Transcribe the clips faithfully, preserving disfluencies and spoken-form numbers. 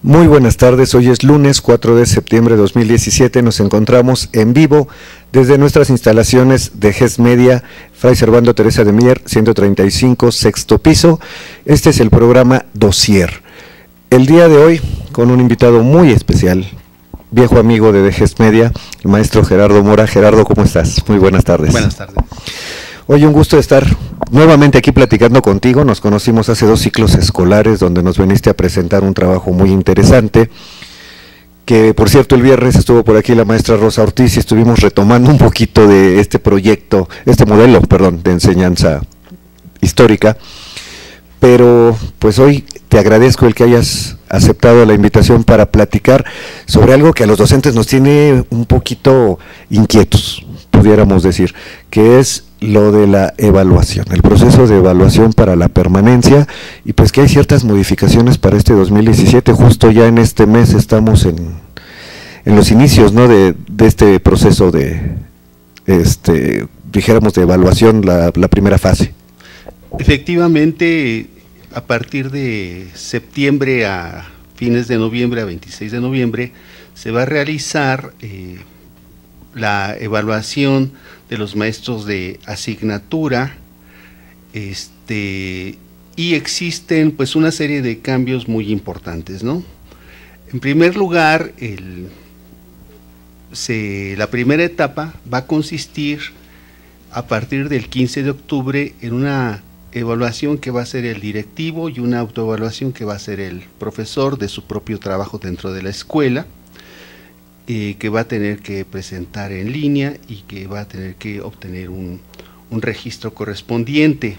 Muy buenas tardes, hoy es lunes cuatro de septiembre de dos mil diecisiete, nos encontramos en vivo desde nuestras instalaciones de GES Media, Fray Servando Teresa de Mier, ciento treinta y cinco, sexto piso. Este es el programa Dossier. El día de hoy, con un invitado muy especial, viejo amigo de GES Media, el maestro Gerardo Mora. Gerardo, ¿cómo estás? Muy buenas tardes. Buenas tardes. Hoy un gusto estar nuevamente aquí platicando contigo. Nos conocimos hace dos ciclos escolares donde nos viniste a presentar un trabajo muy interesante, que por cierto el viernes estuvo por aquí la maestra Rosa Ortiz y estuvimos retomando un poquito de este proyecto, este modelo, perdón, de enseñanza histórica. Pero pues hoy te agradezco el que hayas aceptado la invitación para platicar sobre algo que a los docentes nos tiene un poquito inquietos, pudiéramos decir, que es lo de la evaluación, el proceso de evaluación para la permanencia, y pues que hay ciertas modificaciones para este dos mil diecisiete, justo ya en este mes estamos en, en los inicios, ¿no?, de, de este proceso de, este, dijéramos, de evaluación, la, la primera fase. Efectivamente, a partir de septiembre a fines de noviembre, a veintiséis de noviembre, se va a realizar eh, la evaluación de los maestros de asignatura, este, y existen pues una serie de cambios muy importantes, ¿no? En primer lugar, el, se, la primera etapa va a consistir a partir del quince de octubre en una evaluación que va a ser el directivo y una autoevaluación que va a ser el profesor de su propio trabajo dentro de la escuela, Eh, que va a tener que presentar en línea y que va a tener que obtener un, un registro correspondiente.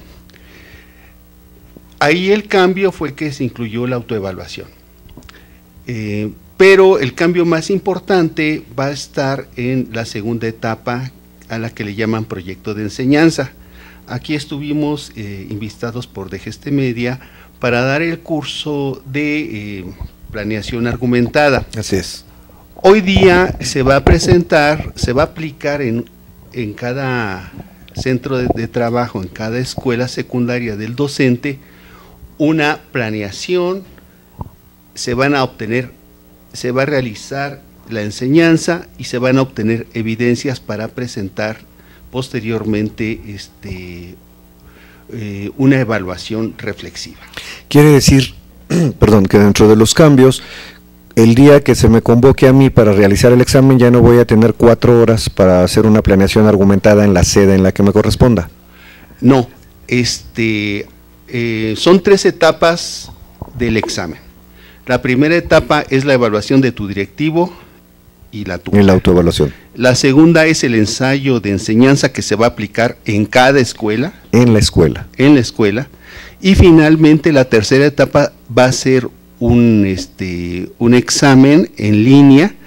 Ahí el cambio fue el que se incluyó la autoevaluación. Eh, pero el cambio más importante va a estar en la segunda etapa, a la que le llaman proyecto de enseñanza. Aquí estuvimos eh, invitados por GES Media para dar el curso de eh, planeación argumentada. Así es. Hoy día se va a presentar, se va a aplicar en, en cada centro de, de trabajo, en cada escuela secundaria del docente, una planeación, se van a obtener, se va a realizar la enseñanza y se van a obtener evidencias para presentar posteriormente este, eh, una evaluación reflexiva. Quiere decir, perdón, que dentro de los cambios, el día que se me convoque a mí para realizar el examen ya no voy a tener cuatro horas para hacer una planeación argumentada en la sede en la que me corresponda. No, este, eh, son tres etapas del examen. La primera etapa es la evaluación de tu directivo y la tuya. En la autoevaluación. La segunda es el ensayo de enseñanza que se va a aplicar en cada escuela. En la escuela. En la escuela. Y finalmente la tercera etapa va a ser un, este, un examen en línea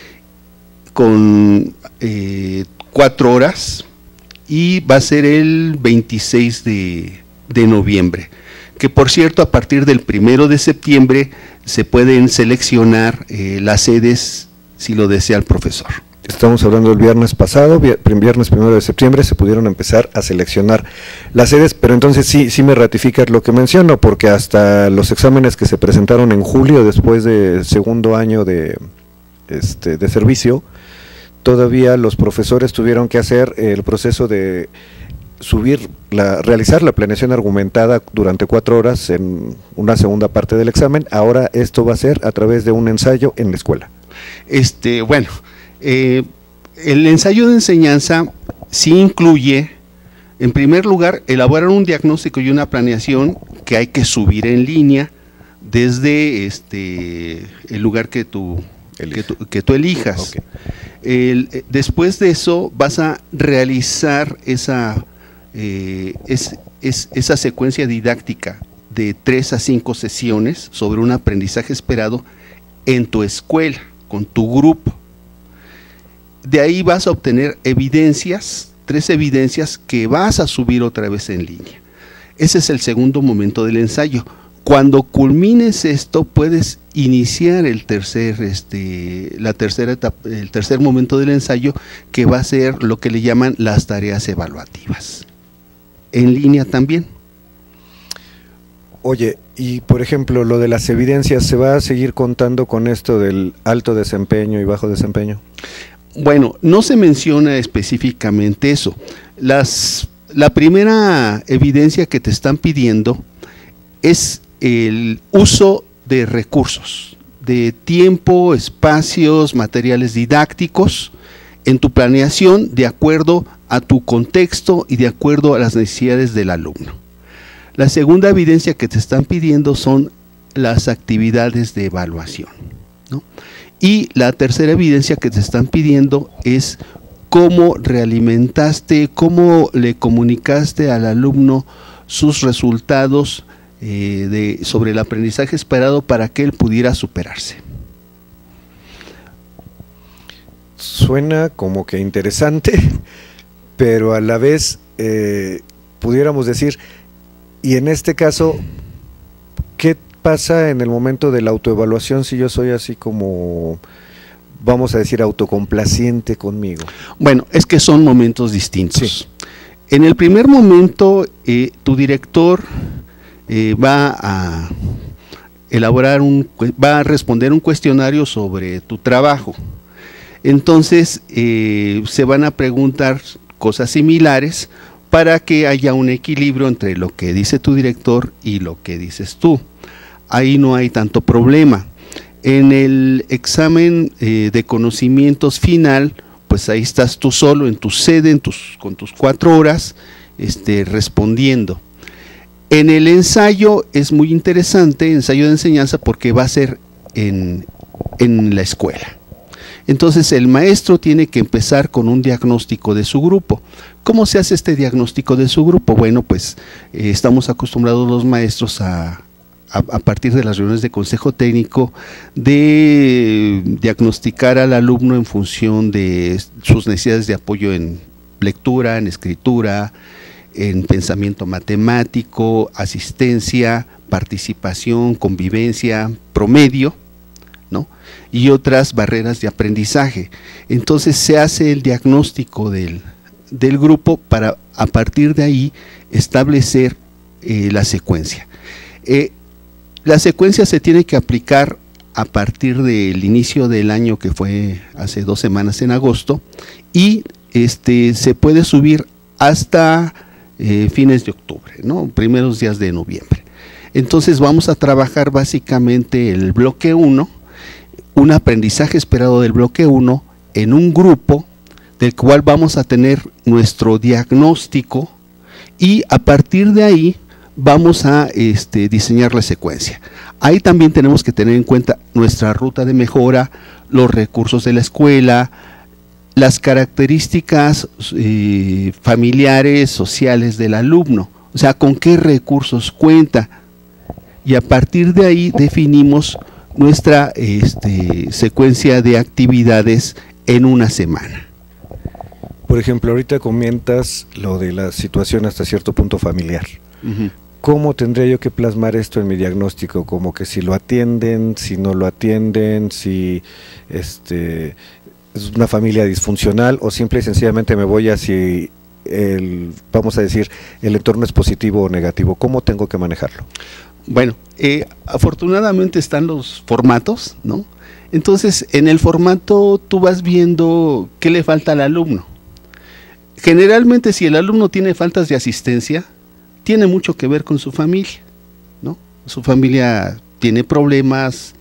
con eh, cuatro horas y va a ser el veintiséis de noviembre, que por cierto a partir del primero de septiembre se pueden seleccionar eh, las sedes si lo desea el profesor. Estamos hablando del viernes pasado, viernes primero de septiembre, se pudieron empezar a seleccionar las sedes, pero entonces sí, sí me ratificas lo que menciono, porque hasta los exámenes que se presentaron en julio, después del segundo año de, este, de servicio, todavía los profesores tuvieron que hacer el proceso de subir, la, realizar la planeación argumentada durante cuatro horas en una segunda parte del examen. Ahora esto va a ser a través de un ensayo en la escuela. Este, bueno, Eh, el ensayo de enseñanza sí incluye, en primer lugar, elaborar un diagnóstico y una planeación que hay que subir en línea desde este el lugar que tú, que tú, que tú elijas. Okay. El, después de eso vas a realizar esa, eh, es, es, esa secuencia didáctica de tres a cinco sesiones sobre un aprendizaje esperado en tu escuela, con tu grupo. De ahí vas a obtener evidencias, tres evidencias que vas a subir otra vez en línea. Ese es el segundo momento del ensayo. Cuando culmines esto, puedes iniciar el tercer, este, la tercera etapa, el tercer momento del ensayo, que va a ser lo que le llaman las tareas evaluativas. En línea también. Oye, y por ejemplo, lo de las evidencias, ¿se va a seguir contando con esto del alto desempeño y bajo desempeño? Bueno, no se menciona específicamente eso. Las, la primera evidencia que te están pidiendo es el uso de recursos, de tiempo, espacios, materiales didácticos en tu planeación de acuerdo a tu contexto y de acuerdo a las necesidades del alumno. La segunda evidencia que te están pidiendo son las actividades de evaluación, ¿no? Y la tercera evidencia que te están pidiendo es cómo realimentaste, cómo le comunicaste al alumno sus resultados eh, de, sobre el aprendizaje esperado para que él pudiera superarse. Suena como que interesante, pero a la vez eh, pudiéramos decir, y en este caso, ¿qué pasa en el momento de la autoevaluación si yo soy así como, vamos a decir, autocomplaciente conmigo? Bueno, es que son momentos distintos. Sí. En el primer momento, eh, tu director eh, va a elaborar un, va a responder un cuestionario sobre tu trabajo. Entonces, eh, se van a preguntar cosas similares para que haya un equilibrio entre lo que dice tu director y lo que dices tú. Ahí no hay tanto problema. En el examen eh, de conocimientos final, pues ahí estás tú solo en tu sede, en tus, con tus cuatro horas, este, respondiendo. En el ensayo es muy interesante, ensayo de enseñanza, porque va a ser en, en la escuela. Entonces el maestro tiene que empezar con un diagnóstico de su grupo. ¿Cómo se hace este diagnóstico de su grupo? Bueno, pues eh, estamos acostumbrados los maestros a, a, a partir de las reuniones de consejo técnico, de diagnosticar al alumno en función de sus necesidades de apoyo en lectura, en escritura, en pensamiento matemático, asistencia, participación, convivencia, promedio, ¿no? Y otras barreras de aprendizaje. Entonces se hace el diagnóstico del, del grupo para a partir de ahí establecer eh, la secuencia. Eh, la secuencia se tiene que aplicar a partir del inicio del año, que fue hace dos semanas en agosto, y este se puede subir hasta eh, fines de octubre, ¿no? Primeros días de noviembre. Entonces vamos a trabajar básicamente el bloque uno, un aprendizaje esperado del bloque uno en un grupo del cual vamos a tener nuestro diagnóstico, y a partir de ahí vamos a este, diseñar la secuencia. Ahí también tenemos que tener en cuenta nuestra ruta de mejora, los recursos de la escuela, las características eh, familiares, sociales del alumno, o sea, con qué recursos cuenta, y a partir de ahí definimos nuestra este, secuencia de actividades en una semana. Por ejemplo, ahorita comentas lo de la situación hasta cierto punto familiar. Uh-huh. ¿Cómo tendría yo que plasmar esto en mi diagnóstico? Como que si lo atienden, si no lo atienden, si este, es una familia disfuncional, o simple y sencillamente me voy a si el, vamos a decir, el entorno es positivo o negativo. ¿Cómo tengo que manejarlo? Bueno, eh, afortunadamente están los formatos, ¿no? Entonces, en el formato tú vas viendo qué le falta al alumno. Generalmente, si el alumno tiene faltas de asistencia, tiene mucho que ver con su familia, ¿no? Su familia tiene problemas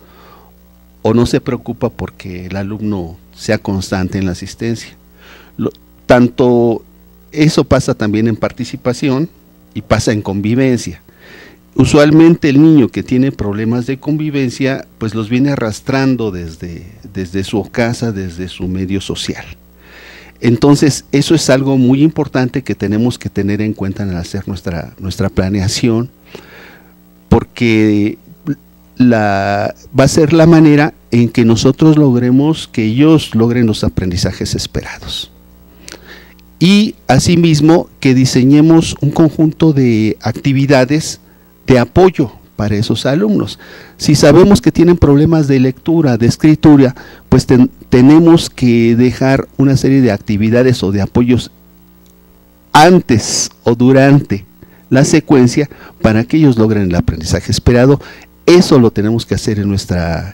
o no se preocupa porque el alumno sea constante en la asistencia. Lo, tanto eso pasa también en participación y pasa en convivencia. Usualmente el niño que tiene problemas de convivencia, pues los viene arrastrando desde, desde su casa, desde su medio social. Entonces, eso es algo muy importante que tenemos que tener en cuenta al hacer nuestra, nuestra planeación, porque la, va a ser la manera en que nosotros logremos que ellos logren los aprendizajes esperados. Y asimismo, que diseñemos un conjunto de actividades de apoyo para esos alumnos. Si sabemos que tienen problemas de lectura, de escritura, pues ten, tenemos que dejar una serie de actividades o de apoyos antes o durante la secuencia para que ellos logren el aprendizaje esperado. Eso lo tenemos que hacer en nuestra,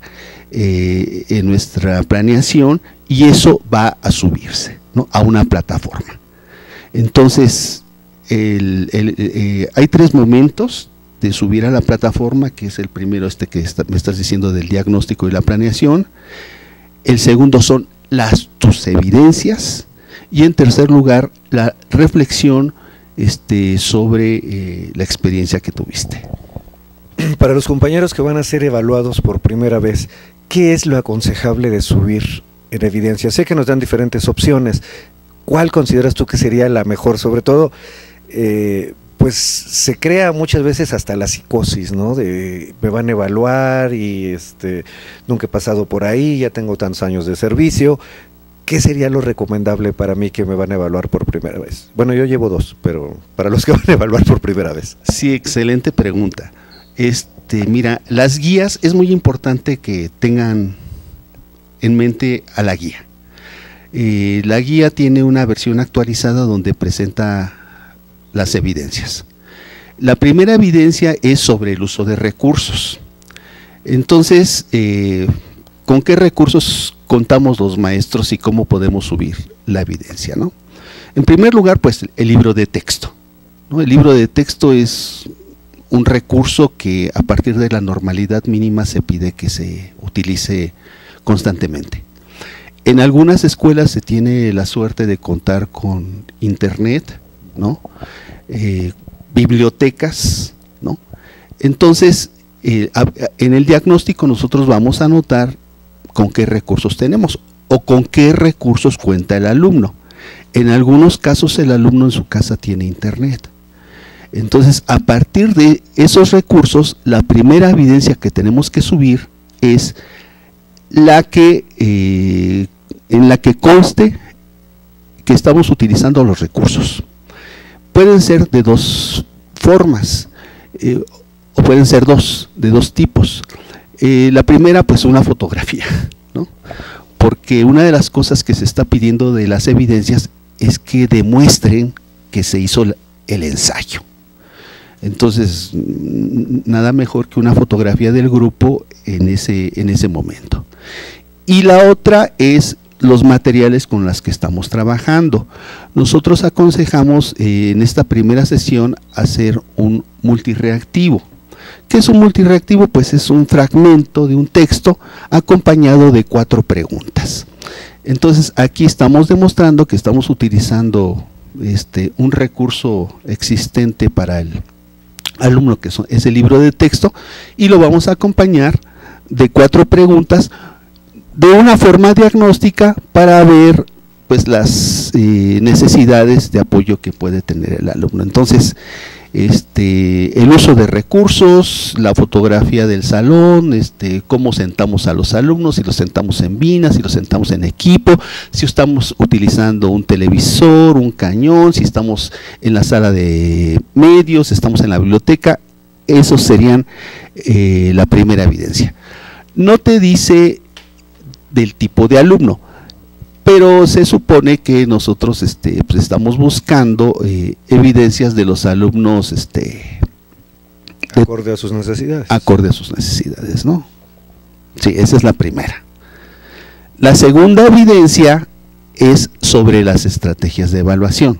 eh, en nuestra planeación, y eso va a subirse, ¿no?, a una plataforma. Entonces, el, el, eh, hay tres momentos de subir a la plataforma, que es el primero, este que está, me estás diciendo, del diagnóstico y la planeación. El segundo son las tus evidencias, y en tercer lugar la reflexión este, sobre eh, la experiencia que tuviste. Para los compañeros que van a ser evaluados por primera vez, ¿qué es lo aconsejable de subir en evidencia? Sé que nos dan diferentes opciones. ¿Cuál consideras tú que sería la mejor? Sobre todo, eh, pues se crea muchas veces hasta la psicosis, ¿no? De me van a evaluar y este nunca he pasado por ahí, ya tengo tantos años de servicio. ¿Qué sería lo recomendable para mí que me van a evaluar por primera vez? Bueno, yo llevo dos, pero para los que van a evaluar por primera vez. Sí, excelente pregunta. Este, mira, las guías, es muy importante que tengan en mente a la guía. Eh, la guía tiene una versión actualizada donde presenta las evidencias. La primera evidencia es sobre el uso de recursos. Entonces, eh, ¿con qué recursos contamos los maestros y cómo podemos subir la evidencia, ¿no? En primer lugar, pues el libro de texto, ¿no? El libro de texto es un recurso que a partir de la normalidad mínima se pide que se utilice constantemente. En algunas escuelas se tiene la suerte de contar con internet, ¿no? Eh, bibliotecas, ¿no? Entonces, eh, a, a, en el diagnóstico nosotros vamos a anotar con qué recursos tenemos o con qué recursos cuenta el alumno. En algunos casos el alumno en su casa tiene internet. Entonces, a partir de esos recursos, la primera evidencia que tenemos que subir es la que, eh, en la que conste que estamos utilizando los recursos. Pueden ser de dos formas, eh, o pueden ser dos, de dos tipos. Eh, la primera, pues una fotografía, ¿no? Porque una de las cosas que se está pidiendo de las evidencias es que demuestren que se hizo el ensayo. Entonces, nada mejor que una fotografía del grupo en ese, en ese momento. Y la otra es los materiales con los que estamos trabajando. Nosotros aconsejamos eh, en esta primera sesión hacer un multirreactivo. ¿Qué es un multirreactivo? Pues es un fragmento de un texto acompañado de cuatro preguntas. Entonces, aquí estamos demostrando que estamos utilizando este, un recurso existente para el alumno, que son, es el libro de texto, y lo vamos a acompañar de cuatro preguntas de una forma diagnóstica para ver pues las eh, necesidades de apoyo que puede tener el alumno. Entonces, este, el uso de recursos, la fotografía del salón, este, cómo sentamos a los alumnos, si los sentamos en vina, si los sentamos en equipo, si estamos utilizando un televisor, un cañón, si estamos en la sala de medios, estamos en la biblioteca. Esos serían eh, la primera evidencia. No te dice del tipo de alumno, pero se supone que nosotros este, pues estamos buscando eh, evidencias de los alumnos este, de, acorde a sus necesidades. Acorde a sus necesidades, ¿no? Sí, esa es la primera. La segunda evidencia es sobre las estrategias de evaluación.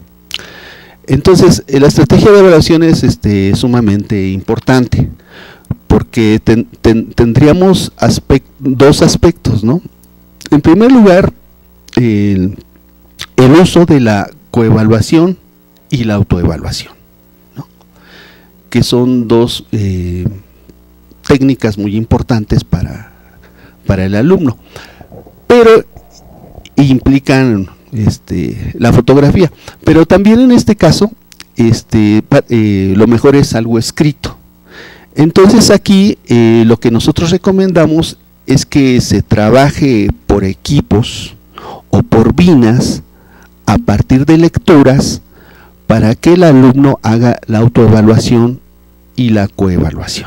Entonces, la estrategia de evaluación es este, sumamente importante, porque ten, ten, tendríamos aspect, dos aspectos, ¿no? En primer lugar, el, el uso de la coevaluación y la autoevaluación, ¿no? Que son dos eh, técnicas muy importantes para, para el alumno, pero implican este, la fotografía, pero también en este caso este, eh, lo mejor es algo escrito. Entonces aquí eh, lo que nosotros recomendamos es que se trabaje por equipos o por vinas a partir de lecturas para que el alumno haga la autoevaluación y la coevaluación.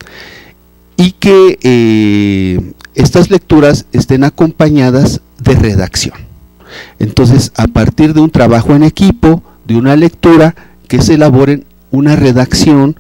Y que eh, estas lecturas estén acompañadas de redacción. Entonces, a partir de un trabajo en equipo, de una lectura, que se elaboren una redacción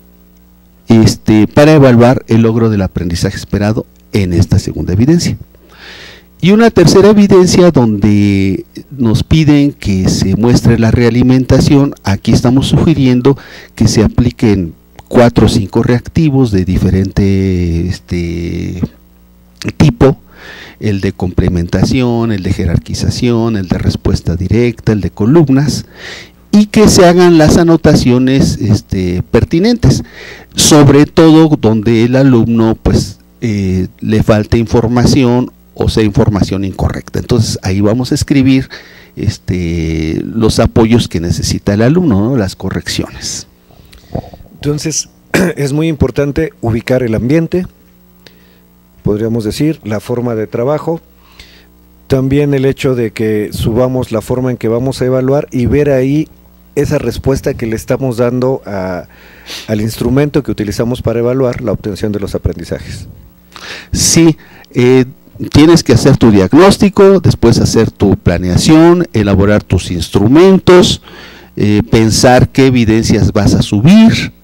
este, para evaluar el logro del aprendizaje esperado en esta segunda evidencia. Y una tercera evidencia donde nos piden que se muestre la realimentación. Aquí estamos sugiriendo que se apliquen cuatro o cinco reactivos de diferente este, tipo, el de complementación, el de jerarquización, el de respuesta directa, el de columnas, y que se hagan las anotaciones este, pertinentes, sobre todo donde el alumno pues eh, le falte información o sea información incorrecta. Entonces ahí vamos a escribir este, los apoyos que necesita el alumno, ¿no? Las correcciones. Entonces es muy importante ubicar el ambiente, podríamos decir, la forma de trabajo, también el hecho de que subamos la forma en que vamos a evaluar y ver ahí esa respuesta que le estamos dando a, al instrumento que utilizamos para evaluar la obtención de los aprendizajes. Sí, eh, tienes que hacer tu diagnóstico, después hacer tu planeación, elaborar tus instrumentos, eh, pensar qué evidencias vas a subir.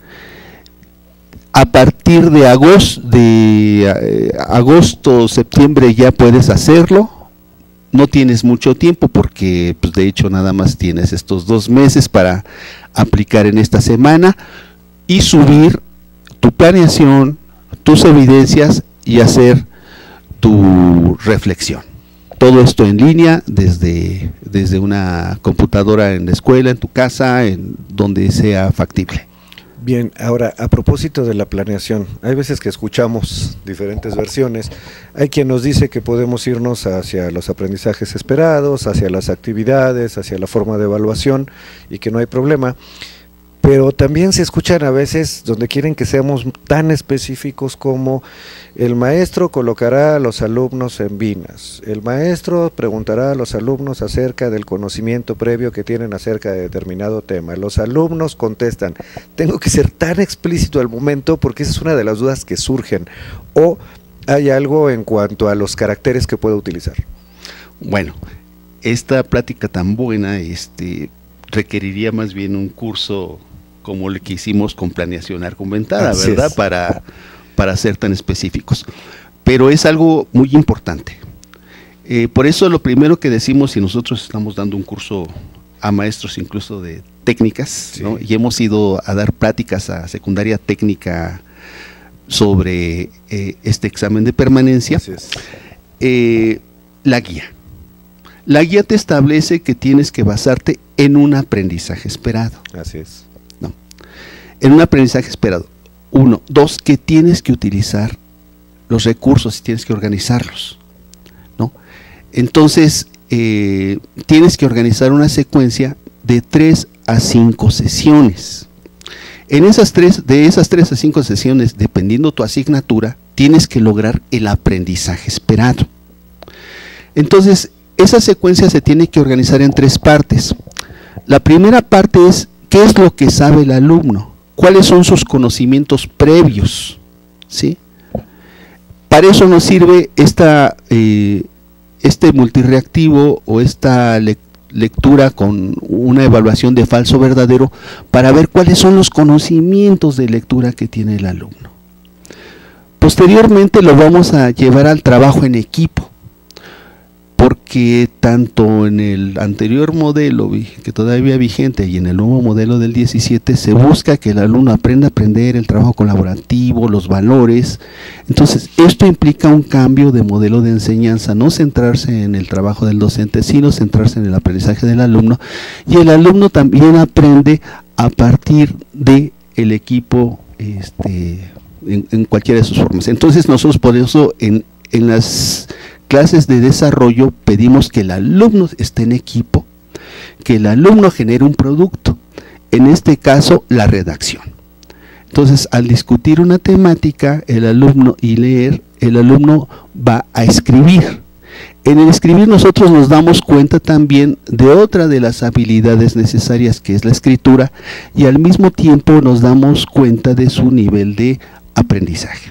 A partir de agosto, de, eh, agosto, septiembre ya puedes hacerlo. No tienes mucho tiempo porque pues, de hecho nada más tienes estos dos meses para aplicar en esta semana y subir tu planeación, tus evidencias y hacer tu reflexión. Todo esto en línea desde, desde una computadora en la escuela, en tu casa, en donde sea factible. Bien, ahora a propósito de la planeación, hay veces que escuchamos diferentes versiones, hay quien nos dice que podemos irnos hacia los aprendizajes esperados, hacia las actividades, hacia la forma de evaluación y que no hay problema, pero también se escuchan a veces donde quieren que seamos tan específicos como el maestro colocará a los alumnos en vinas, el maestro preguntará a los alumnos acerca del conocimiento previo que tienen acerca de determinado tema, los alumnos contestan. Tengo que ser tan explícito al momento porque esa es una de las dudas que surgen, o hay algo en cuanto a los caracteres que puedo utilizar. Bueno, esta plática tan buena este, requeriría más bien un curso como el que hicimos con planeación argumentada, Así ¿verdad? Es. Para, para ser tan específicos. Pero es algo muy importante. Eh, por eso lo primero que decimos, y nosotros estamos dando un curso a maestros incluso de técnicas, sí, ¿no? Y hemos ido a dar pláticas a secundaria técnica sobre eh, este examen de permanencia. Así es. Eh, la guía. La guía te establece que tienes que basarte en un aprendizaje esperado. Así es. No. En un aprendizaje esperado. Uno. Dos, que tienes que utilizar los recursos y tienes que organizarlos, ¿no? Entonces, eh, tienes que organizar una secuencia de tres a cinco sesiones. En esas tres, de esas tres a cinco sesiones, dependiendo tu asignatura, tienes que lograr el aprendizaje esperado. Entonces, esa secuencia se tiene que organizar en tres partes. La primera parte es, ¿qué es lo que sabe el alumno? ¿Cuáles son sus conocimientos previos? ¿Sí? Para eso nos sirve esta, eh, este multirreactivo o esta le lectura con una evaluación de falso verdadero para ver cuáles son los conocimientos de lectura que tiene el alumno. Posteriormente lo vamos a llevar al trabajo en equipo, porque tanto en el anterior modelo que todavía vigente y en el nuevo modelo del diecisiete se busca que el alumno aprenda a aprender el trabajo colaborativo, los valores. Entonces esto implica un cambio de modelo de enseñanza, no centrarse en el trabajo del docente, sino centrarse en el aprendizaje del alumno, y el alumno también aprende a partir de el equipo este, en, en cualquiera de sus formas. Entonces nosotros por eso en, en las clases de desarrollo pedimos que el alumno esté en equipo, que el alumno genere un producto, en este caso la redacción. Entonces, al discutir una temática, el alumno y leer, el alumno va a escribir. En el escribir nosotros nos damos cuenta también de otra de las habilidades necesarias, que es la escritura, y al mismo tiempo nos damos cuenta de su nivel de aprendizaje.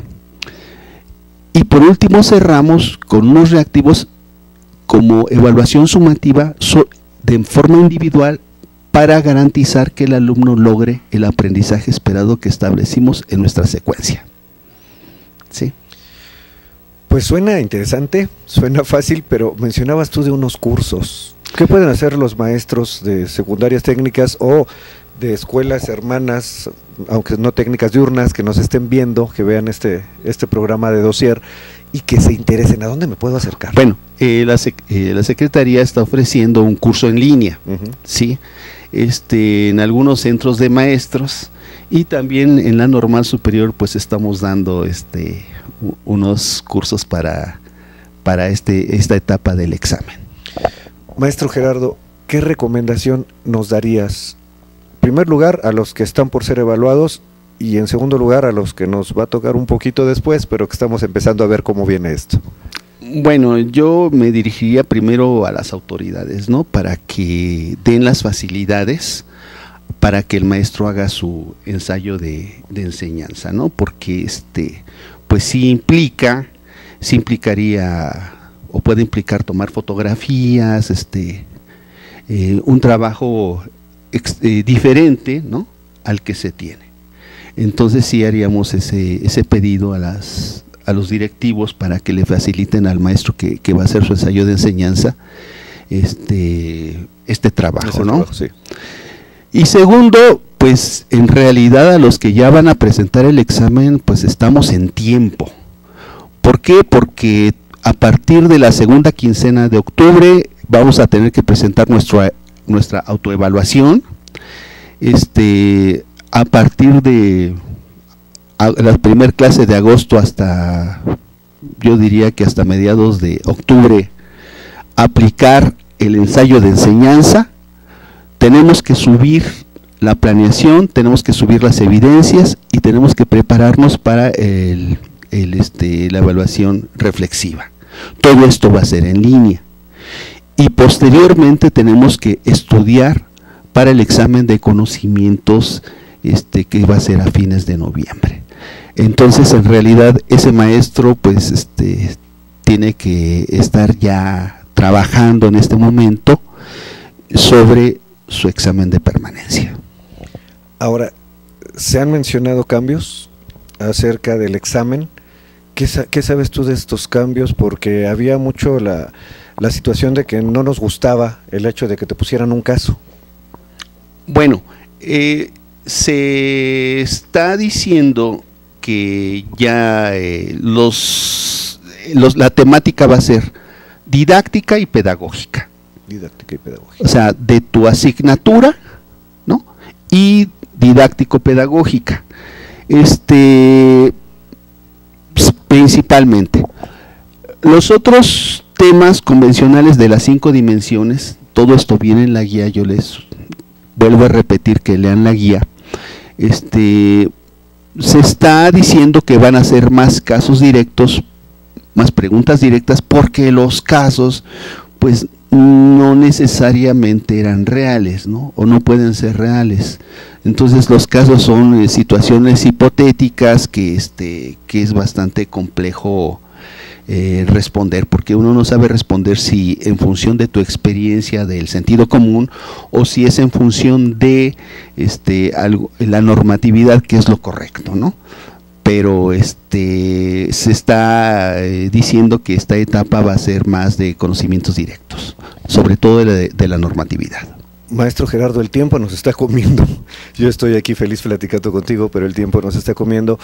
Y por último cerramos con unos reactivos como evaluación sumativa de forma individual para garantizar que el alumno logre el aprendizaje esperado que establecimos en nuestra secuencia. ¿Sí? Pues suena interesante, suena fácil, pero mencionabas tú de unos cursos. ¿Qué pueden hacer los maestros de secundarias técnicas o de escuelas hermanas, aunque no técnicas diurnas, que nos estén viendo, que vean este, este programa de dossier y que se interesen? ¿A dónde me puedo acercar? Bueno, eh, la, sec eh, la Secretaría está ofreciendo un curso en línea, uh-huh. ¿sí? este, en algunos centros de maestros, y también en la normal superior pues estamos dando este, unos cursos para, para este, esta etapa del examen. Maestro Gerardo, ¿qué recomendación nos darías? En primer lugar, a los que están por ser evaluados, y en segundo lugar, a los que nos va a tocar un poquito después, pero que estamos empezando a ver cómo viene esto. Bueno, yo me dirigiría primero a las autoridades, ¿no? Para que den las facilidades para que el maestro haga su ensayo de, de enseñanza, ¿no? Porque este, pues sí implica, sí implicaría, o puede implicar tomar fotografías, este, eh, un trabajo ex, eh, diferente, ¿no? Al que se tiene. Entonces sí haríamos ese, ese pedido a las a los directivos para que le faciliten al maestro que, que va a hacer su ensayo de enseñanza este, este trabajo, Ese ¿no? trabajo, sí. Y segundo, pues en realidad a los que ya van a presentar el examen, pues estamos en tiempo. ¿Por qué? Porque a partir de la segunda quincena de octubre vamos a tener que presentar nuestra, nuestra autoevaluación. Este, a partir de a la primera clase de agosto hasta, yo diría que hasta mediados de octubre, aplicar el ensayo de enseñanza. Tenemos que subir la planeación, tenemos que subir las evidencias y tenemos que prepararnos para el, el, este, la evaluación reflexiva. Todo esto va a ser en línea. Y posteriormente tenemos que estudiar para el examen de conocimientos este, que va a ser a fines de noviembre. Entonces, en realidad, ese maestro pues este, tiene que estar ya trabajando en este momento sobre su examen de permanencia. Ahora, ¿se han mencionado cambios acerca del examen? ¿Qué, qué sabes tú de estos cambios? Porque había mucho la, la situación de que no nos gustaba el hecho de que te pusieran un caso. Bueno, eh, se está diciendo que ya eh, los, los la temática va a ser didáctica y pedagógica. Didáctica y pedagógica. O sea, de tu asignatura, ¿no? Y didáctico-pedagógica. Este, principalmente. Los otros temas convencionales de las cinco dimensiones, todo esto viene en la guía, yo les vuelvo a repetir que lean la guía. Este, se está diciendo que van a ser más casos directos, más preguntas directas, porque los casos, pues, no necesariamente eran reales, ¿no? O no pueden ser reales. Entonces los casos son eh, situaciones hipotéticas que, este, que es bastante complejo eh, responder, porque uno no sabe responder si en función de tu experiencia del sentido común o si es en función de este, algo, la normatividad, que es lo correcto, ¿no? Pero este se está eh, diciendo que esta etapa va a ser más de conocimientos directos, sobre todo de la, de la normatividad. Maestro Gerardo, el tiempo nos está comiendo. Yo estoy aquí feliz platicando contigo, pero el tiempo nos está comiendo.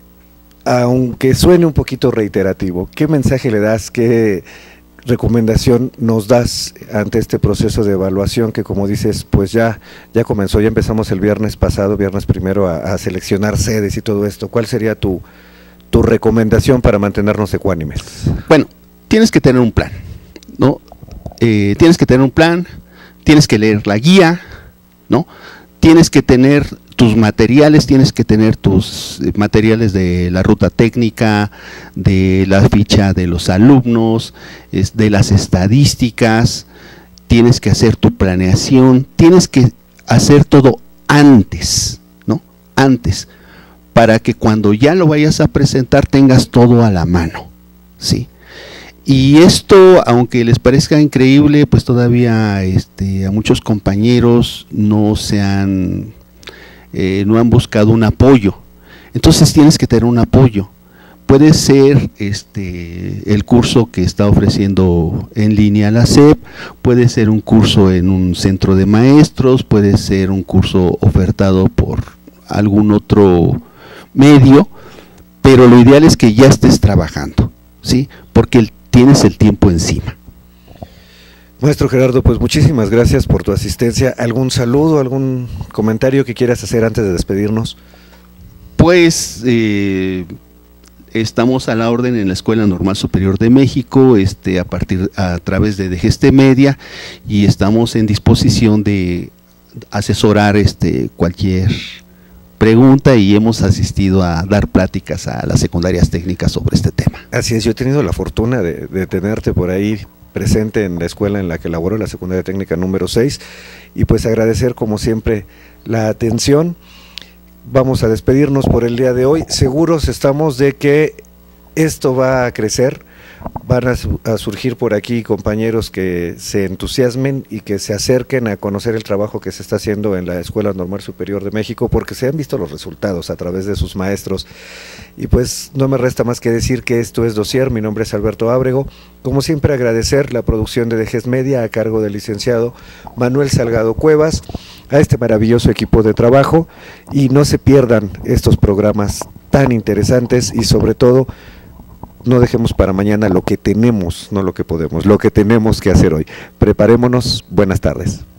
Aunque suene un poquito reiterativo, ¿qué mensaje le das, qué recomendación nos das ante este proceso de evaluación que, como dices, pues ya, ya comenzó, ya empezamos el viernes pasado, viernes primero, a, a seleccionar sedes y todo esto? ¿Cuál sería tu, tu recomendación para mantenernos ecuánimes? Bueno, tienes que tener un plan, ¿no? Eh, tienes que tener un plan, tienes que leer la guía, ¿no? Tienes que tener tus materiales, tienes que tener tus materiales de la ruta técnica, de la ficha de los alumnos, de las estadísticas, tienes que hacer tu planeación, tienes que hacer todo antes, ¿no? Antes, para que cuando ya lo vayas a presentar tengas todo a la mano, ¿sí? Y esto, aunque les parezca increíble, pues todavía este, a muchos compañeros no se han, eh, no han buscado un apoyo. Entonces tienes que tener un apoyo. Puede ser este, el curso que está ofreciendo en línea la S E P, puede ser un curso en un centro de maestros, puede ser un curso ofertado por algún otro medio, pero lo ideal es que ya estés trabajando, ¿sí? Porque el, tienes el tiempo encima. Maestro Gerardo, pues muchísimas gracias por tu asistencia. ¿Algún saludo, algún comentario que quieras hacer antes de despedirnos? Pues eh, estamos a la orden en la Escuela Normal Superior de México, este, a partir a través de Geste Media, y estamos en disposición de asesorar este, cualquier pregunta, y hemos asistido a dar pláticas a las secundarias técnicas sobre este tema. Así es, yo he tenido la fortuna de, de tenerte por ahí presente en la escuela en la que laboro, la secundaria técnica número seis, y pues agradecer como siempre la atención. Vamos a despedirnos por el día de hoy. Seguros estamos de que esto va a crecer, van a, a surgir por aquí compañeros que se entusiasmen y que se acerquen a conocer el trabajo que se está haciendo en la Escuela Normal Superior de México, porque se han visto los resultados a través de sus maestros. Y pues no me resta más que decir que esto es Dossier. Mi nombre es Alberto Ábrego. Como siempre, agradecer la producción de Geste Media a cargo del licenciado Manuel Salgado Cuevas, a este maravilloso equipo de trabajo, y no se pierdan estos programas tan interesantes, y sobre todo no dejemos para mañana lo que tenemos, no lo que podemos, lo que tenemos que hacer hoy. Preparémonos. Buenas tardes.